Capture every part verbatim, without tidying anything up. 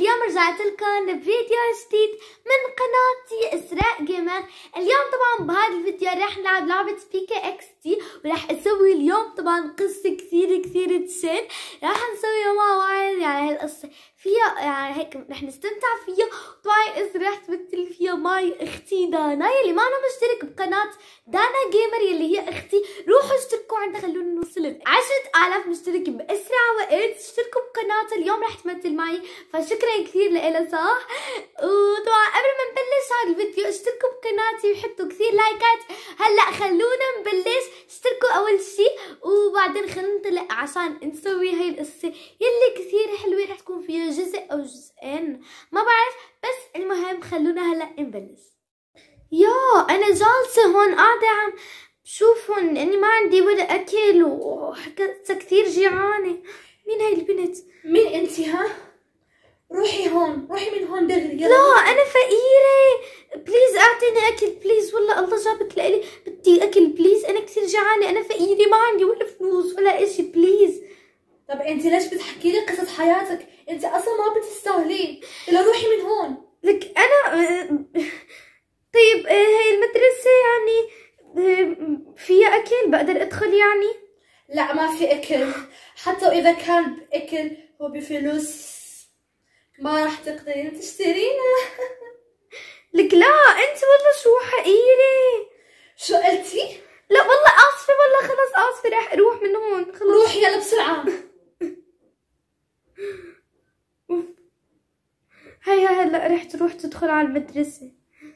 اليوم رجعت لكم بفيديو جديد من قناتي إسراء جيمر. اليوم طبعا بهذا الفيديو راح نلعب لعبة بيكا اكس تي، وراح اسوي اليوم طبعا قصة كثير كثير تشين. راح نسويها مع بعض، يعني هالقصة فيها يعني هيك رح نستمتع فيها. طبعا إذا راح تمثل فيها معي اختي دانا يلي ما أنا مشترك بقناة دانا جيمر يلي هي اختي. روحوا اشتركوا عندها، خلونا نوصل ل عشرة آلاف مشترك بأسرع وقت. اشتركوا بقناتها، اليوم راح تمثل معي، فشكرا كثير لها صح. وطبعا قبل ما نبلش هذا الفيديو اشتركوا بقناتي وحطوا كثير لايكات. هلا خلونا نبلش. اشتركوا اول شي وبعدين خلونا نطلع عشان نسوي هاي القصة يلي كثير حلوة. راح تكون فيها جزء او جزئين ما بعرف، بس المهم خلونا هلا نبلش. يا انا جالسة هون قاعدة عم شوفهم اني ما عندي ولا اكل وحكت كثير جيعانة. مين هاي البنت؟ مين انتي ها؟ روحي هون، روحي من هون دغري. لا انا فقيرة، بليز اعطيني اكل بليز. والله الله جابك لإلي، بدي اكل بليز. انا كثير جعانة، انا فقيرة ما عندي ولا فلوس ولا اشي بليز. طب انتي ليش بتحكي لي قصة حياتك؟ انتي اصلا ما بتستاهلين. يلا روحي من هون. لك انا طيب هاي المدرسة يعني فيها اكل بقدر ادخل يعني؟ لا ما في اكل، حتى واذا كان باكل هو بفلوس ما راح تقدرين تشترينه. لك لا انت والله شو حقيرة. شو قلتي؟ لا والله اسفة، والله خلص اسفة، راح اروح من هون خلص. روحي يلا بسرعة. هيا هلا رح تروح تدخل على المدرسة.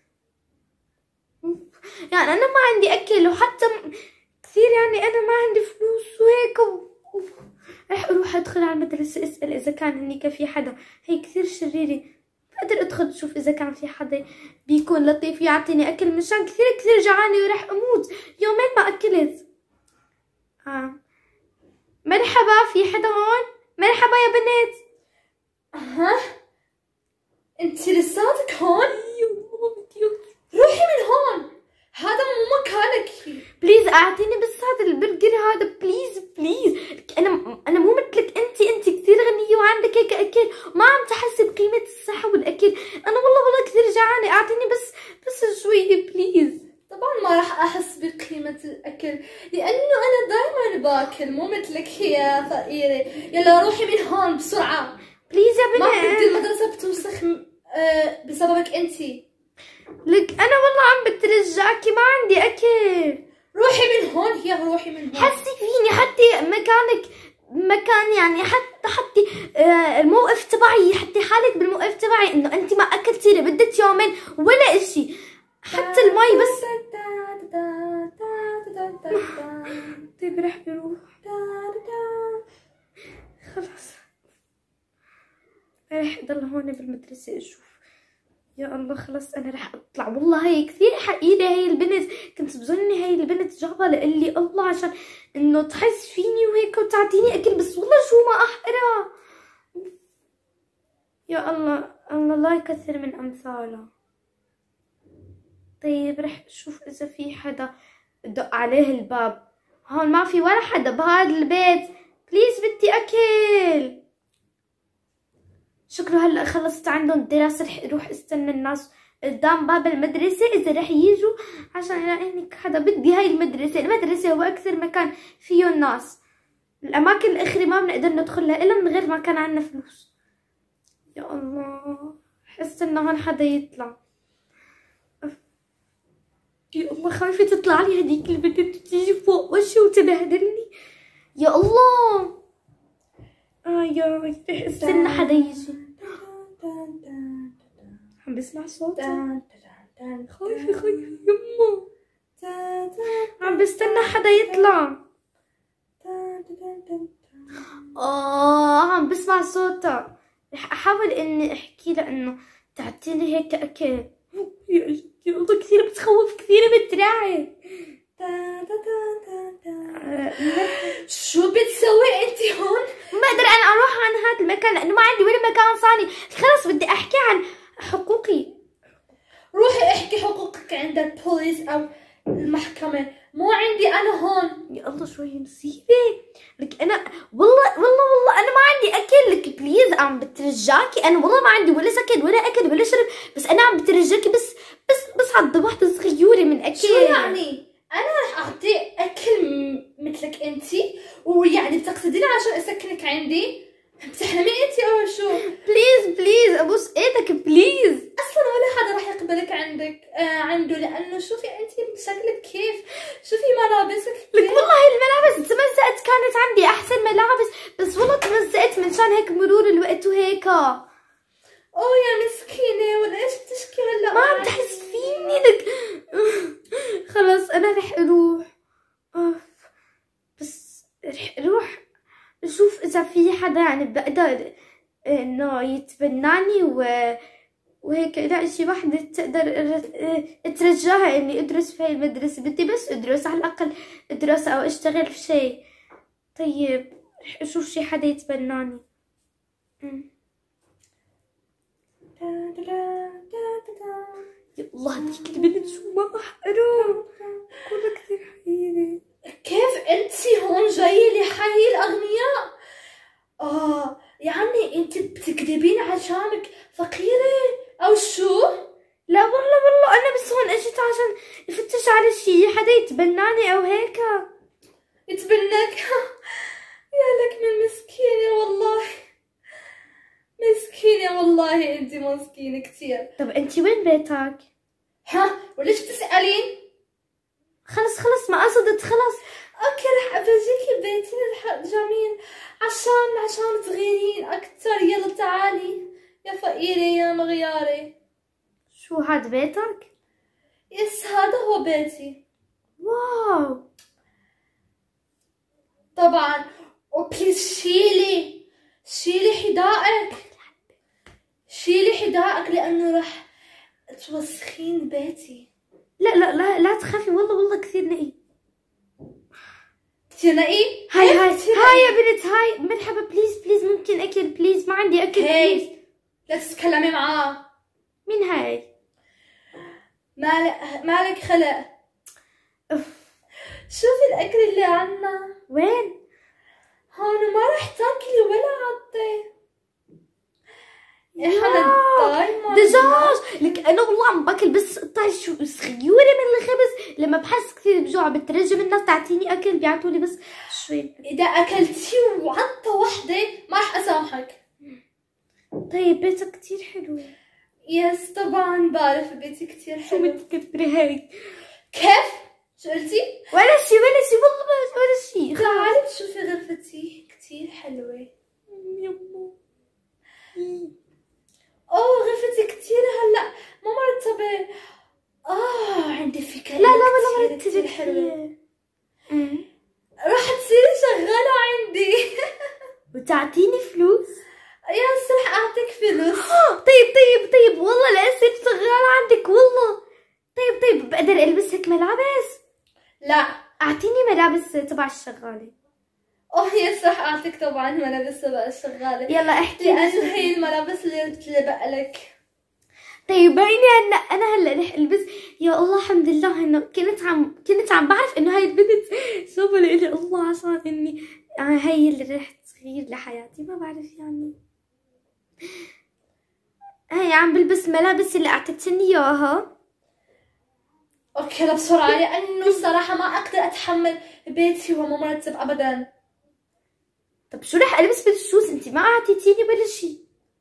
يعني انا ما عندي اكل وحتى كثير يعني انا ما عندي فلوس وهيك و... رح اروح ادخل على المدرسة اسأل اذا كان هنيك في حدا. هي كثير شريرة، بقدر ادخل اشوف اذا كان في حدا بيكون لطيف يعطيني اكل مشان كثير كثير جعانة ورح اموت. يومين ما اكلت. آه. مرحبا، في حدا هون؟ مرحبا يا بنت. ها؟ انتي لساتك هون؟ روحي من هون، هذا مو مكانك. بليز اعطيني بس هذا البرجر هذا بليز بليز. انا انا مو مثلك، انت انت كثير غنيه وعندك هيك اكل وما عم تحسي بقيمه الصحه والاكل. انا والله والله كثير جعانه، اعطيني بس بس شوي بليز. طبعا ما راح احس بقيمه الاكل لانه انا دائما باكل مو مثلك يا فقيره. يلا روحي من هون بسرعه بليز يا بنت. ما بدي المدرسه بتوسخ بسببك انتي. لك انا والله عم بترجاكي ما عندي اكل. روحي من هون، يا روحي من هون. حسي فيني حتى مكانك مكان يعني حتى حتى آه الموقف تبعي، حتى حالك بالموقف تبعي انه انت ما اكلتي لمدة يومين ولا اشي، حتى المي بس. طيب رح بروح خلص، رح ضل هون بالمدرسة اشوف. يا الله خلص انا رح اطلع. والله هي كثير حقيرة هي البنت، كنت بظني هي البنت جابها لإلي الله عشان انه تحس فيني وهيك وتعطيني اكل، بس والله شو ما احقرها. يا الله الله لا يكثر من امثالها. طيب رح اشوف اذا في حدا دق عليه الباب. هون ما في ولا حدا بهذا البيت. بليز بدي اكل. شكله هلا خلصت عندهم الدراسة، رح اروح استنى الناس قدام باب المدرسة اذا رح يجوا عشان يلاقيني حدا. بدي هاي المدرسة، المدرسة هو اكثر مكان فيه الناس. الاماكن الاخرى ما بنقدر ندخلها الا من غير ما كان عندنا فلوس. يا الله رح استنى هون حدا يطلع. يا الله خايفة تطلع لي هديك البنت تيجي فوق وشي وتبهدلني. يا الله اه يا رح استنى حدا يجي. عم بسمع صوت، خايفة خايفة يما. عم بستنى حدا يطلع. اه عم بسمع صوتها. رح احاول اني احكي لها انه تعطيني هيك اكل. يا الله كثير بتخوف، كثير بترعب. شو بتسوي انتي هون؟ ما اقدر انا اروح عن هذا المكان لانه ما عندي ولا مكان ثاني. خلص بدي احكي عن حقوقي. روحي احكي حقوقك عند البوليس او المحكمة، مو عندي انا هون. يا الله شوي مصيبة. لك انا والله والله والله انا ما عندي اكل. لك بليز عم بترجاكي، انا والله ما عندي ولا سكن ولا اكل ولا شرب، بس انا عم بترجاكي بس بس بس على واحدة صغيرة من اكل. شو يعني؟ انا رح اعطيه اكل مثلك انتي، ويعني بتقصدين عشان اسكنك عندي؟ بتحلمي انتي او شو؟ بليز بليز ابوس ايدك بليز. اصلا ولا حدا رح يقبلك عندك آه عنده، لانه شوفي انتي شكلك كيف، شوفي ملابسك لك والله الملابس تمزقت، كانت عندي احسن ملابس بس والله تمزقت منشان هيك مرور الوقت وهيك. اوه يا مسكينة، ولا ايش بتشكي هلا؟ ما عم تحس فيني لك. خلص انا رح اروح. أوف. بس رح اروح اشوف اذا في حدا يعني بقدر انه يتبناني و وهيك الاقي شي وحدة تقدر ترجاها اني ادرس في هاي المدرسة. بدي بس ادرس على الاقل، ادرس او اشتغل في شي. طيب رح اشوف شي حدا يتبناني. يا الله هديك البنت شو ما احقره، كلها كثير حقيرة. كيف انتي هون جاية لحي الاغنياء؟ اه يعني انت بتكذبين عشانك فقيرة او شو؟ لا والله والله انا بس هون اجيت عشان افتش على شي حدا يتبناني او هيك. يتبناك؟ يا لك من مسكينة والله، مسكينة والله، انت مسكينة كثير. طب انتي وين بيتك؟ ها وليش تسألين؟ خلص خلص ما قصدت خلص. اوكي رح افرجيكي بيتي الجميل عشان عشان تغيرين اكثر. يلا تعالي يا فقيرة يا مغيارة. شو هاد بيتك؟ يس هذا هو بيتي. واو طبعا. وبليز شيلي شيلي حذائك، شيلي حذائك لانه رح توسخين بيتي. لا لا لا لا تخافي والله والله كثير نقي. كثير نقي؟ هاي هاي هاي يا بنت هاي مرحبا. بليز بليز ممكن اكل بليز؟ ما عندي اكل بليز. لا تتكلمي معاه. مين هاي؟ مالك مالك خلق. أوف. شوفي الاكل اللي عنا وين؟ هون ما رح تاكلي ولا عطي. احنا دايما دجاج. لك انا والله عم باكل بس قطع شو صغيره من الخبز، لما بحس كثير بجوع بترجم الناس تعطيني اكل بيعطوا لي بس شوي. اذا اكلتي وعطة وحده ما رح اسامحك. طيب بيتك كثير حلو. يس طبعا بعرف بيتي كثير شو حلو. بتكبري هيك؟ كيف؟ شو قلتي؟ ولا شي ولا شي والله ما ولا شي. تعالي تشوفي غرفتي كثير حلوة. يمو. اوه غرفتي كثير هلا ما مرتبة. اه عندي فكرة. لا لا ولا كتير كتير مرتبة حلوة. امم راح تصيري شغالة عندي. وتعطيني فلوس؟ يس رح اعطيك فلوس. طيب طيب طيب والله لا اصير شغالة عندك والله. طيب طيب بقدر البس هيك ملابس؟ لا اعطيني ملابس تبع الشغالة. اوه يس رح اعطيك طبعا ملابس تبع الشغالة. يلا احكي لانه هي الملابس اللي بتلبق لك. طيب بعيني هلا انا هلا رح البس. يا الله الحمد لله انه كنت عم كنت عم بعرف انه هاي البنت سوبر لي الله عشان اني هاي اللي رح تغير لحياتي. ما بعرف يعني هاي عم بلبس ملابس اللي اعطيتني اياها. اوكي لا بسرعة لانه الصراحة ما اقدر اتحمل بيتي وهو مو مرتب ابدا. طب شو رح البس بالشوز؟ انتي ما اعطيتيني ولا شي.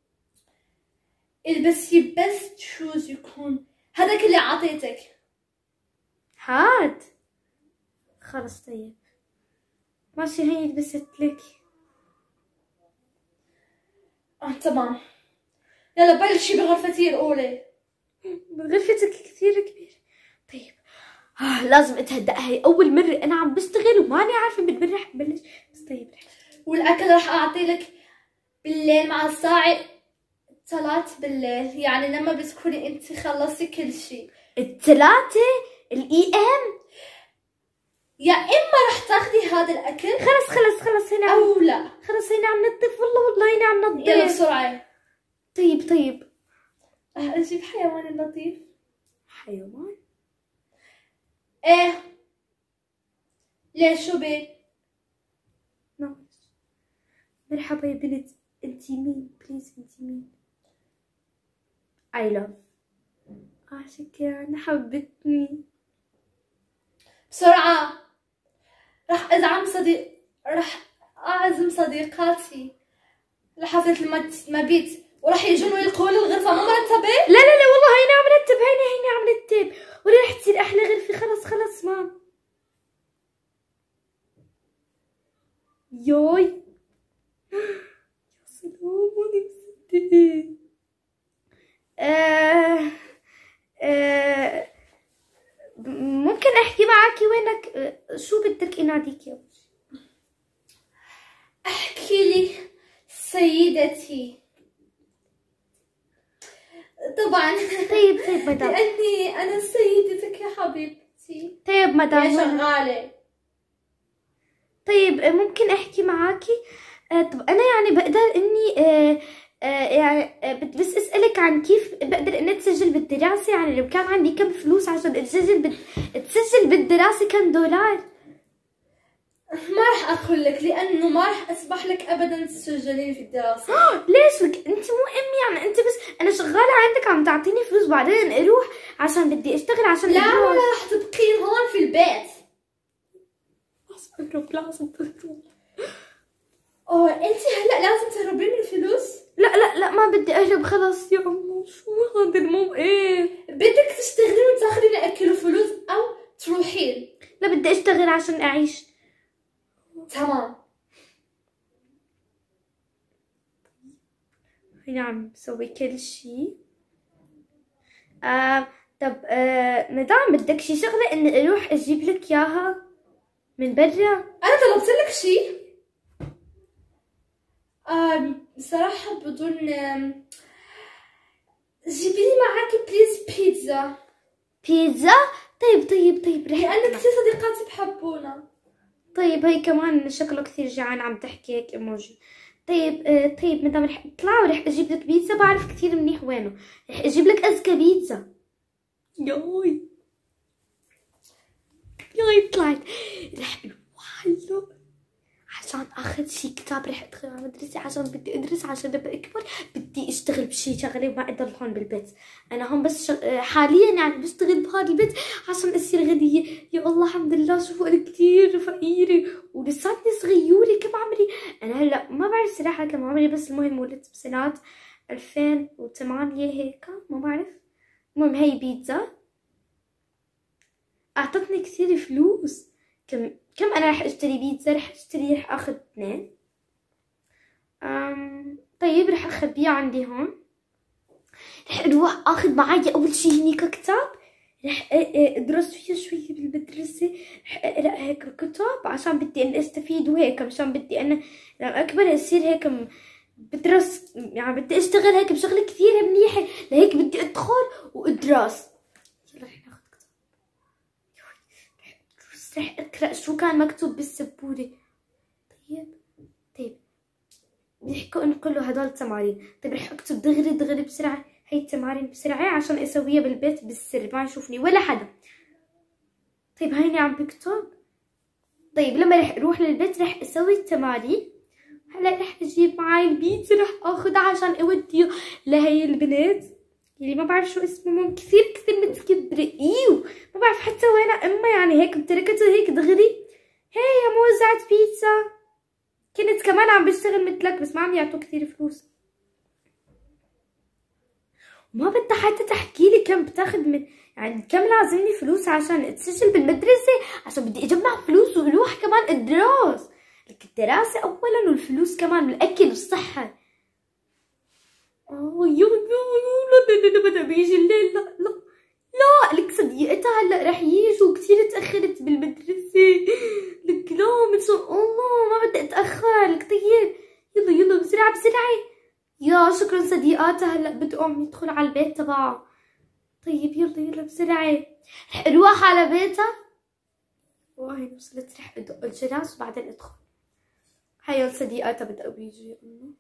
البسي بس شوز يكون هذاك اللي عطيتك. هاد خلص طيب ماشي هي لبست لك. اه تمام. يلا بلشي بغرفتي الاولى. غرفتك كثير كبيرة. طيب آه لازم اتهدأ، هي اول مرة انا عم بشتغل وماني عارفة من وين رح بلش. بس طيب رح. والاكل رح اعطي لك بالليل مع الساعة ثلاث بالليل، يعني لما بتكوني انت خلصتي كل شيء. الثلاثة الاي ام؟ يا اما رح تاخذي هذا الاكل. خلص خلص خلص هنا عم... او لا خلص هنا عم نظف والله والله هنا عم نظف. يلا بسرعة. طيب طيب رح اجيب حيوان لطيف. حيوان؟ ايه ليش شو بك؟ نعم. مرحبا يا بنت، انتي مين بليز؟ انتي مين؟ I love. اه شكرا حبتني. بسرعة راح ازعم صديق راح اعزم صديقاتي لحفلة المبيت وراح يجون ويلقوا لي الغرفة مو مرتبة. لا لا لا والله هيني عم رتب، هيني هيني عم رتب، ولا رح تصير احلى غرفة. خلص خلص مام. يوي يا سلام ماني مصدقة. آه آه ممكن احكي معاكي وينك؟ آه شو بدك اناديك يا احكي لي سيدتي. طبعا. طيب طيب مدام. لاني انا سيدتك يا حبيبتي. طيب مدام يا شغالة. طيب ممكن احكي معاكي؟ آه طب انا يعني بقدر اني آه آه يعني آه بس اسالك عن كيف بقدر اني اتسجل بالدراسه، يعني لو كان عندي كم فلوس عشان اتسجل بال... اتسجل بالدراسه كم دولار؟ ما راح اقول لك لانه ما راح اسمح لك ابدا تسجلين في الدراسه. ليش لك انت مو امي؟ يعني انت بس انا شغاله عندك عم تعطيني فلوس بعدين اروح عشان بدي اشتغل عشان لا ولا راح تبقين هون في البيت. اهرب لازم اهرب. اوه انت هلا لازم تهربين من الفلوس؟ لا لا لا ما بدي اهرب خلص يا عمو. شو هذا المو ايه؟ بدك تشتغلين وتاخذين اكل وفلوس او تروحين؟ لا بدي اشتغل عشان اعيش. تمام. هنا عم بسوي كل شي. آه طب آه مدام بدك شي شغلة اني اروح اجيب لك اياها من برا؟ انا طلبت لك شي؟ آه بصراحة بدون جيبي لي معاكي بليز بيتزا. بيتزا؟ طيب طيب طيب رح لأن كثير صديقاتي بحبونا. طيب هي كمان شكله كثير جعان عم تحكي هيك ايموجي. طيب آه طيب مدام رح اطلع ورح اجيب لك بيتزا، بعرف كثير منيح وينه، رح اجيب لك ازكى بيتزا. ياي ياي طلعت. رح اروح هلا عشان اخذ شي كتاب، رح ادخل على مدرسة عشان بدي ادرس عشان لما اكبر بدي اشتغل بشي شغله وما اضل هون بالبيت. انا هون بس شغ... حاليا يعني بشتغل بهذا البيت عشان اصير غنية. يا الله الحمد لله شوفوا انا كثير فقيرة ولساتني صغيورة. كم عمري انا هلا؟ ما بعرف صراحة كم عمري، بس المهم ولدت بسنة ألفين وثمانية هيك ما بعرف. المهم هي بيتزا اعطتني كثير فلوس. كم كم انا رح اشتري بيتزا؟ رح اشتري رح اخذ اثنين. أم طيب رح اخبيها عندي هون. رح اروح اخذ معي اول شي هنيك كتاب، رح ادرس فيه شوي بالمدرسة، رح اقرا هيك كتب عشان بدي اني استفيد وهيك، مشان بدي انا لما اكبر اصير هيك بدرس، يعني بدي اشتغل هيك بشغلة كثير منيحة، لهيك بدي ادخل وادرس. يلا رح ناخذ كتاب. رح اقرا شو كان مكتوب بالسبورة. طيب طيب بيحكوا انقلوا هدول التمارين. طيب رح اكتب دغري دغري بسرعة هي التمارين بسرعة عشان اسويها بالبيت بالسر ما يشوفني ولا حدا. طيب هيني عم بكتب. طيب لما رح اروح للبيت رح اسوي التمارين. هلا رح اجيب معي البيتزا رح اخذها عشان اوديه لهي البنت اللي ما بعرف شو اسمهم، كثير كثير متكبرة. ايو ما بعرف حتى وين امها، يعني هيك بتركتها هيك دغري. هي يا موزعة بيتزا، كنت كمان عم بشتغل مثلك بس ما عم يعطوا كثير فلوس. ما بدها حتى تحكي لي كم بتاخذ من، يعني كم لازمني فلوس عشان اتسجل بالمدرسة، عشان بدي اجمع فلوس واروح كمان ادرس. لك الدراسة اولا والفلوس كمان والاكل والصحة. اوه يو يو لا لا لا بدها بيجي الليل. لا لا لا لك صديقتها هلا رح يجوا، كثير تاخرت بالمدرسة. لك لا من شاء الله ما بدي اتاخر. لك طيب يلا يلا بسرعة بسرعة. يا شكرا صديقاتها هلا بدهم يدخلوا على البيت تبعها. طيب يلا يلا بسرعة رح اروح على بيتها. وهي وصلت رح ادق الجرس وبعدين ادخل. هاي صديقاتها بدأوا بيجوا.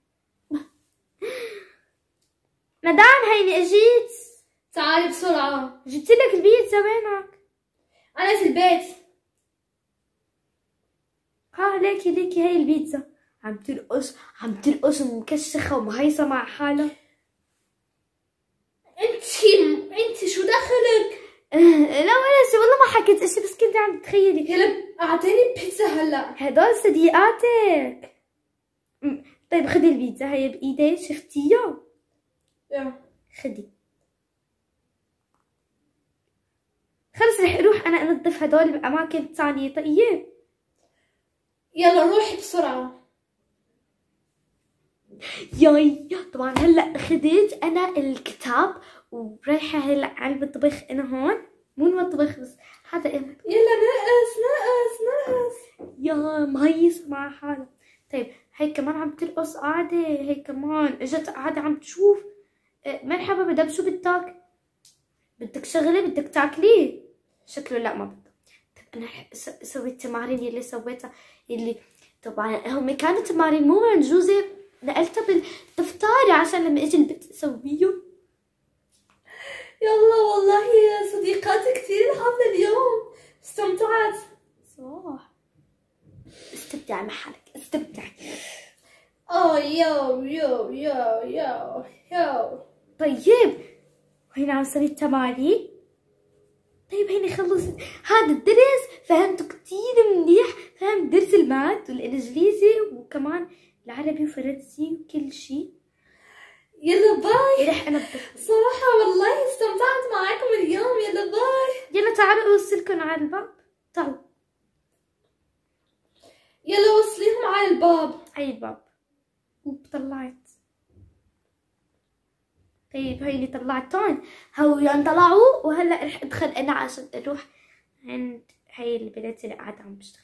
مدام هيني اجيت. تعالي بسرعة. جبت لك البيتزا وينك؟ أنا في البيت. ها ليكي ليكي هي البيتزا. عم ترقص عم ترقص ومكشخة ومهيصة مع حالها. انتي انتي شو دخلك؟ لا ولا شي، والله ما حكيت اشي، بس كنت عم تخيلي. يلا اعطيني بيتزا هلا. هدول صديقاتك. طيب خدي البيتزا هي بايدي، شفتيها؟ يلا خدي. خلص رح اروح انا انظف هدول باماكن ثانية. طيب يلا روحي بسرعة. ياي طبعا هلا خديت انا الكتاب ورايحة هلا على المطبخ. انا هون مو المطبخ بس هذا إيه. يلا نقص نقص نقص. يا مهيص مع حالها. طيب هي كمان عم ترقص قاعدة، هي كمان اجت قاعدة عم تشوف. اه مرحبا مدام، شو بدك؟ بدك شغلة؟ بدك تاكلي؟ شكله لا ما بدك. طيب انا رح اسوي التمارين يلي سويتها، يلي طبعا هم كانوا تمارين مو منجوزة، نقلتها بالدفتر عشان لما اجي البيت اسويهم. يلا والله يا صديقاتي كثير الحفلة اليوم، استمتعت. صح، استمتعي مع حالك، استمتعي. اوه يو يو يو يو يو. طيب وهنا عم سوي التمارين. طيب هيني خلصت هذا الدرس، فهمته كتير منيح، فهمت درس المات والانجليزي وكمان العربي وفرنسي وكل شي. يلا باي. رح انظف. صراحة والله استمتعت معاكم اليوم. يلا باي. يلا تعالوا اوصلكم على الباب، تعالوا. يلا وصليهم على الباب. على الباب. وطلعت. طيب هيني طلعتهم، هو طلعوا وهلا رح ادخل انا عشان اروح عند هاي البنت اللي قاعدة عم بشتغل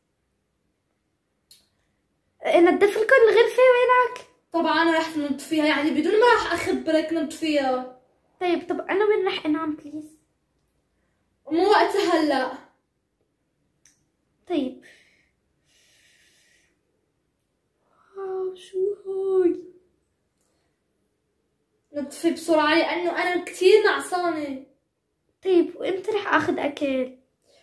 عندها. نظف لكم الغرفة وينك؟ طبعا انا رح ننظفيها، يعني بدون ما رح اخبرك ننظفيها. طيب طب انا وين رح انام بليز؟ مو وقتها هلا. طيب واو شو هاي؟ نطفي بسرعة لأنه أنا كتير نعسانة. طيب وإمتى رح آخذ أكل؟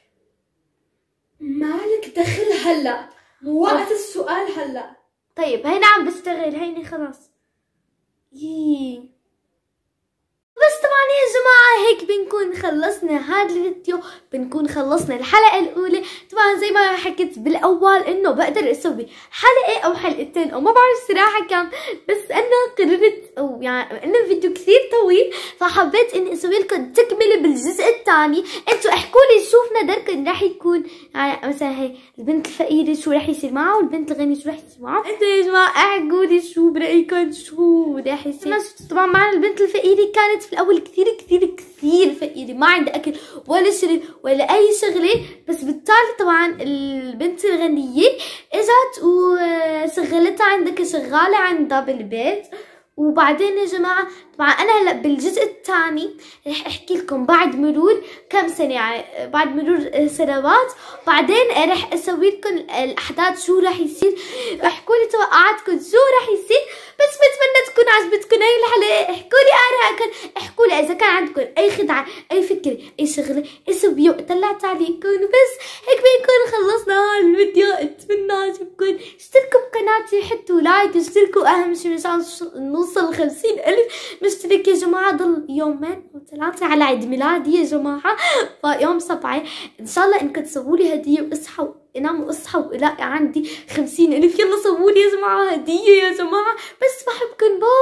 مالك دخل هلا، مو وقت السؤال هلا. طيب هينا عم بشتغل، هيني خلاص. يي بس طبعا يا جماعة هيك بنكون خلصنا هذا الفيديو، بنكون خلصنا الحلقة الأولى. طبعا زي ما حكيت بالأول إنه بقدر أسوي حلقة أو حلقتين أو ما بعرف صراحة كم، بس أنا قررت أو يعني إنه الفيديو كثير طويل فحبيت إني أسوي لكم تكملة بالجزء الثاني. أنتوا احكوا لي شو في نظركم رح يكون، يعني مثلا هي البنت الفقيرة شو رح يصير معها والبنت الغنية شو رح يصير معها. أنتوا يا جماعة احكوا لي شو برأيكم شو رح يصير. طبعا معنا البنت الفقيرة كانت في الأول كثير كثير كثير فقيرة، ما عندها أكل ولا شرب ولا أي شغلة، بس بالتالي طبعا البنت الغنية إجت وشغلتها عندها كشغالة عندها بالبيت. وبعدين يا جماعة طبعا أنا هلا بالجزء الثاني رح أحكي لكم بعد مرور كم سنة، يعني بعد مرور سنوات بعدين رح أسوي لكم الأحداث شو رح يصير. احكوا لي توقعاتكم شو رح يصير، بس بتمنى تكون عجبتكم هاي الحلقة. احكوا لي آرائكم، احكوا لي إذا كان عندكم أي خدعة أي فكرة أي شغلة أي سوية طلعت عليكم. وبس هيك بنكون خلصنا هذا الفيديو، أتمنى عجبكم. اشتركوا بقناتي، حطوا لايك، اشتركوا أهم شي مشان نوصل خمسين ألف مشترك يا جماعة. ضل يومين أو ثلاثة على عيد ميلادي يا جماعة، فيوم سبعة إن شاء الله إنكم تسووا لي هدية واصحوا اناموا اصحوا ولاقي عندي خمسين ألف. يلا سووا لي يا جماعة هدية يا جماعة، بس بحبكم. باي.